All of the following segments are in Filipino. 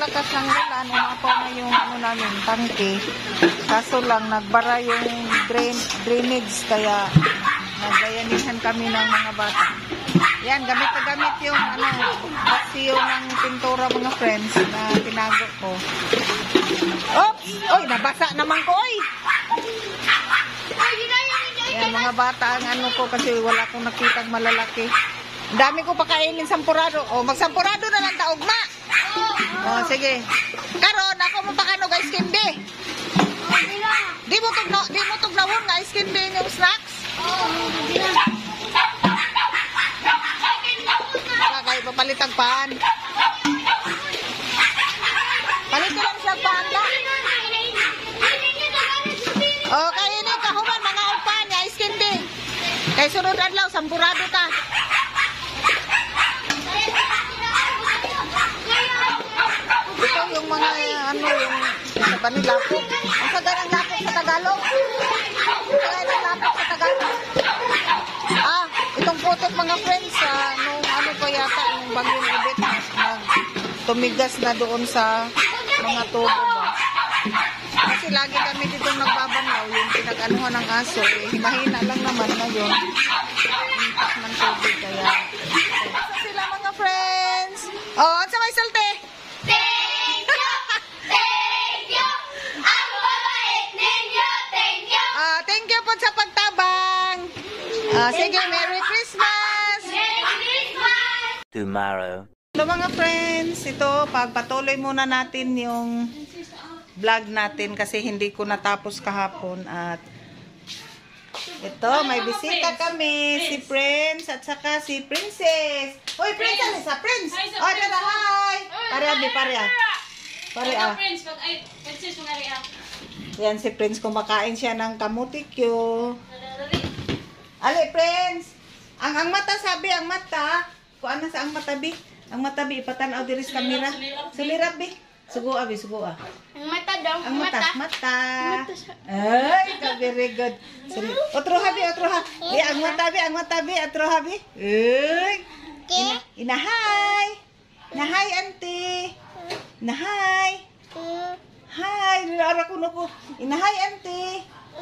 malakas ang ulan, umapaw na yung ano namin, tangke. Kaso lang, nagbara yung drainage, kaya nagbayanihan kami ng mga bata. Yan, gamit na gamit yung ano, basiyo ng pintura mga friends na tinago ko. Oops! Oy, nabasa naman ko, oy! Yan, mga bata ang ano ko kasi wala akong nakitang malalaki. Ang dami ko pakainin sampurado. O, magsampurado na lang taog, ma! O, sige. Karon, ako mo pakano guys, kimbi. Di mo tog nawon nga iskimbi yung snacks? Wala kayo papalitag paan. Palit ko lang siya paan ba? O, kainin ka human mga upan nga iskimbi. Kay sunod adlaw, sampurado ka. Ito yung mga ano yung sa panilapok. Ang sagarang lapok sa Tagalog. Ang sagarang lapok sa Tagalog. Ah, itong putok mga friends nung ano pa yata yung bagyong ubit tumigas na doon sa mga tubo ba. Kasi lagi kami dito nagbabanaw yung pinag-anuhan ng aso. Mahina lang naman ngayon. Impact ng tubig kaya. Sila mga friends. Oh, at sa may salte. Thank you po sa pagtabang. Sige, Merry Christmas! Merry Christmas! Tomorrow. Hello mga friends, ito pagpatuloy muna natin yung vlog natin kasi hindi ko natapos kahapon at ito, may bisita kami, si Prince at saka si Princess. Uy, Princess! Sa Prince! Oh, tara, hi! Pare-a. Yan si Prince, kumakain siya ng kamutikyo. Ali, Prince! Ang mata, sabi, ang mata. Kuan na sa ang mata, bi. Ang mata, bi, ipatanaw diris kamera. Sulirap, bi. Sugo, abi, sugo, ah. Ang mata daw. Ang mata. Ay, very good. Otro, habi, otro, ha. Bi, ang mata, bi, otro, habi. Uy. Inahay. Nahay, auntie. Nahay. Hi, nilara ko na ko. Inahay, auntie.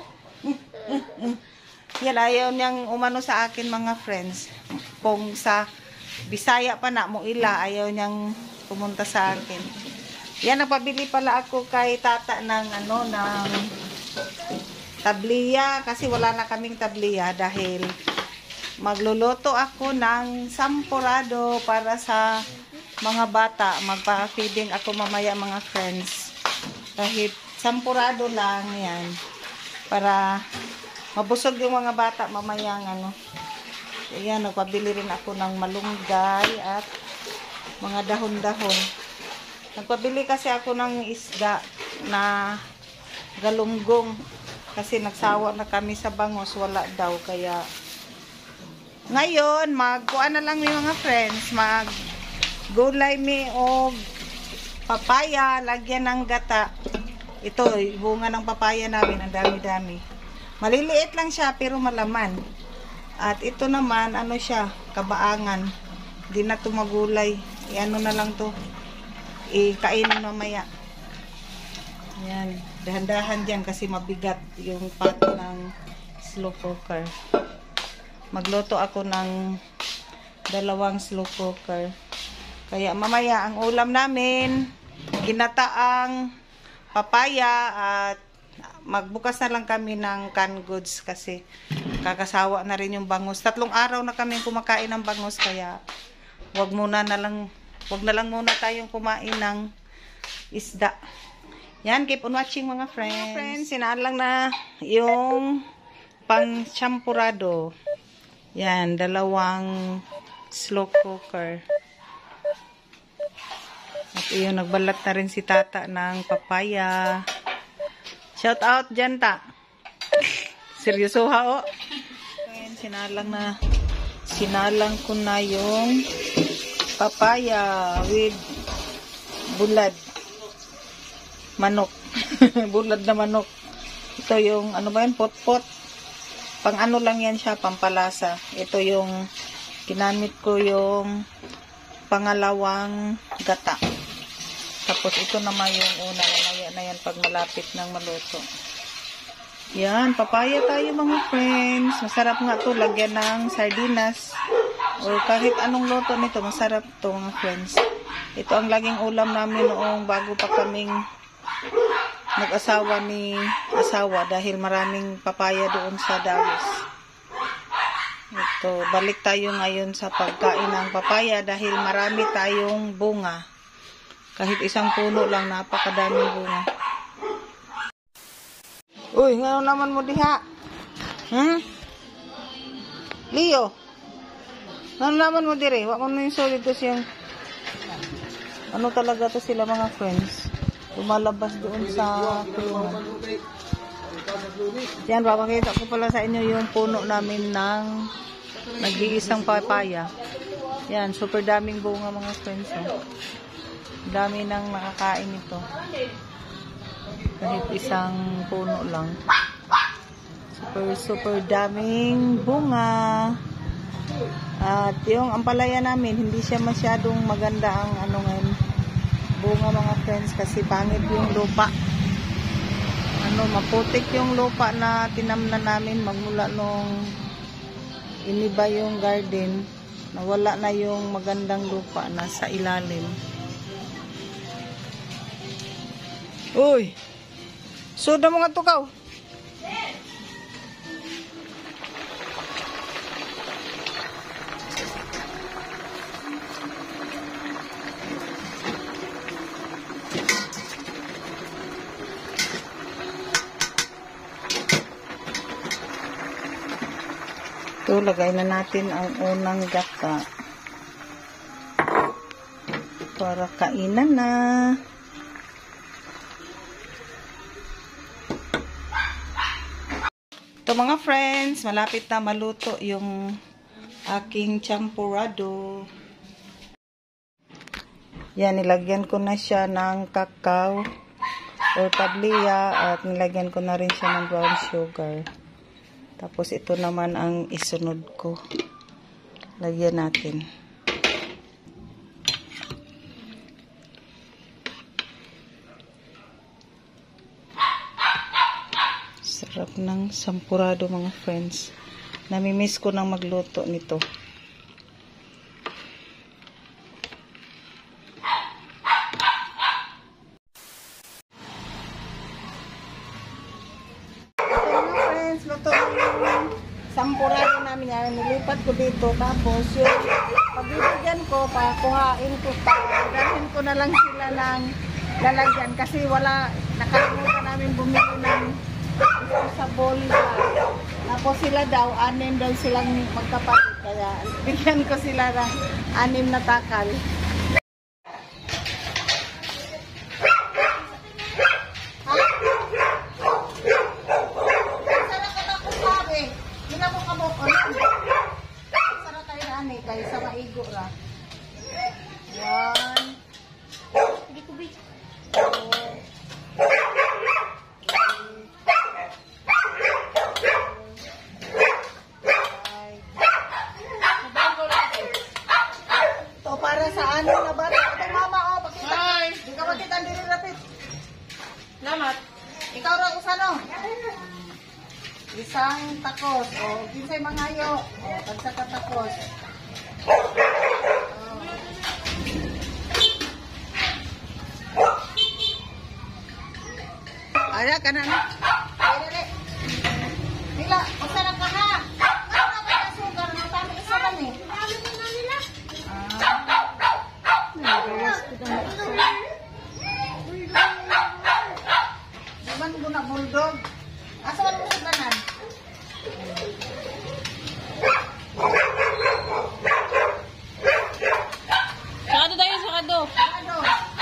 Yan, ayaw niyang umano sa akin mga friends. Kung sa Bisaya pa na mo ila, ayaw niyang pumunta sa akin. Yan, nagpabili pala ako kay tata ng ano, ng tabliya. Kasi wala na kaming tabliya dahil magluluto ako ng sampurado para sa mga bata. Magpa-feeding ako mamaya mga friends. Kahit sampurado lang yan. Para mabusog yung mga bata mamayang ano. Ayan, nagpabili rin ako ng malunggay at mga dahon-dahon. Nagpabili kasi ako ng isda na galunggong. Kasi nagsawa na kami sa bangos, wala daw. Kaya ngayon, magkuha na lang yung mga friends. Mag-gulay mi o papaya, lagyan ng gata. Ito, bunga ng papaya namin, ang dami-dami. Maliliit lang siya, pero malaman. At ito naman, ano siya, kabaangan. Hindi na ito magulay. Ano na lang to. Ikainin mamaya. Ayan, dahan-dahan dyan kasi mabigat yung pot ng slow cooker. Magluto ako ng 2 slow cooker. Kaya mamaya, ang ulam namin, ginataang papaya at magbukas na lang kami ng canned goods kasi kakasawa na rin yung bangus. 3 araw na kami kumakain ng bangus kaya wag na lang muna tayong kumain ng isda. Yan, keep on watching mga friends. Mga friends, sinaan lang na yung pang champurado. Yan, 2 slow cooker. At iyon, nagbalat na rin si tata ng papaya. Shout out dyan, ta. Seryoso ha, o. Ayan, sinalang ko na yung papaya with bulad. Manok. Bulad na manok. Ito yung, ano ba yun, pot-pot. Pang ano lang yan siya, pampalasa. Ito yung, ginamit ko yung pangalawang gata. Tapos ito naman yung una, mamaya na yan pag malapit ng maluto. Yan, papaya tayo mga friends. Masarap nga to, lagyan ng sardinas. O kahit anong luto nito, masarap to mga friends. Ito ang laging ulam namin noong bago pa kaming nag-asawa ni asawa dahil maraming papaya doon sa Dawis. Ito, balik tayo ngayon sa pagkain ng papaya dahil marami tayong bunga. Kahit isang puno lang, napakadaming bunga. Uy, nga naman mo diha? Leo? Nga naman mo dire? Wak mo na yung solid to siyang... Ano talaga to sila mga friends? Lumalabas doon sa kulungan. Yan, papakita ko pala sa inyo yung puno namin ng nag-iisang papaya. Yan, super daming bunga mga friends. Oh. Dami nang nakakain ito. Kahit isang puno lang. Super daming bunga. At yung ampalaya namin, hindi siya masyadong maganda ang ano ngayon, bunga mga friends, kasi pangit yung lupa. Maputik yung lupa na tinamnan namin magmula nung iniba yung garden. Nawala na yung magandang lupa na sa ilalim. Uy! Suda mo nga tukaw. Ito, lagay na natin ang unang gata para kainan na. Ito mga friends, malapit na maluto yung aking champurrado. Yan, nilagyan ko na siya ng kakao o tablilla at nilagyan ko na rin siya ng brown sugar. Tapos ito naman ang isunod ko. Lagyan natin. Sarap ng sampurado mga friends. Namimiss ko nang magluto nito. Luto yung sampurado namin yan. Nilipat ko dito. Tapos yung pagbibigyan ko, pakuhain ko pa. Dalhin ko na lang sila ng lalagyan. Kasi wala, nakalimutan namin bumili ng sa bowl. Tapos sila daw, 6 daw silang magkapatid. Kaya bigyan ko sila ng 6 na takal. Kaya sa maigo ra. Yan. Hindi ko bi. Ito para sa ano na ba? Ito mama oh, pakita. Hi. Di ka makita diri rapid. Salamat. Ikaw ra usano. Isang takos o kinsay mangayo. O tagsa ka takos. Ada kana na. Dili. Nila, usa lang ka ha. Ano ka sugar na tama isa lang eh. Naman guna bulldog. Asa man mo suganan? Sakado tayo, sakado. Sakado.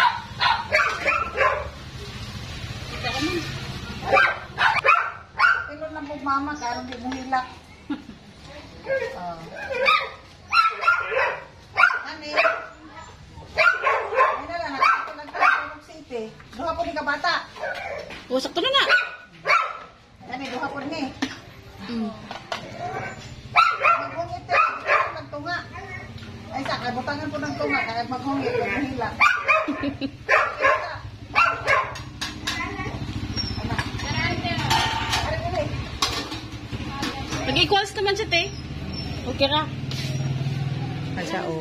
Tingnan lang po mama, karong di mo hilak. Ani? Ay na lang, nagtatulog sipi. Duha po ni ka bata. Usak to na na. Ani, duha po ni. Maghungit eh, nagtunga. Ay, saka, butangan po ng tunga, kaya maghungit, maghila. Nag-equals naman siya, te. Okay ra. Asa o.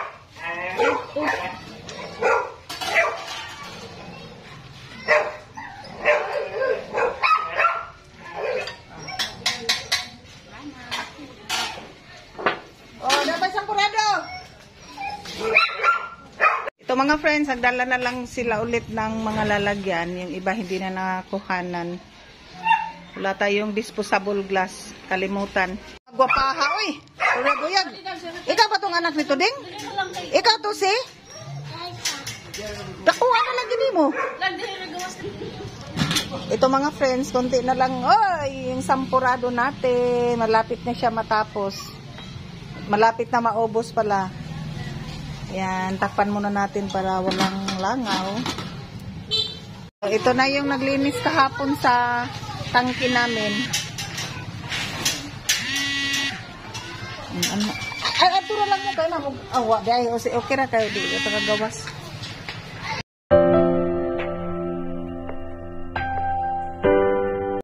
Oh, dapat sampurado. Ito mga friends, nagdala na lang sila ulit ng mga lalagyan. Yung iba hindi na nakuhanan. Wala tayong disposable glass. Kalimutan. Gwapaha, oy. Buyag. Ikaw ba tong anak nito, Ding? Ikaw to, si? Dakuha na lang gini mo. Ito mga friends, konti na lang. Oy, yung sampurado natin. Malapit na siya matapos. Malapit na maubos pala. Yan, takpan muna natin para walang langaw. Ito na yung naglinis kahapon sa tangke namin. Ay, atura lang mo kayo na. Awa, okay ra kayo. Di ito kagawas.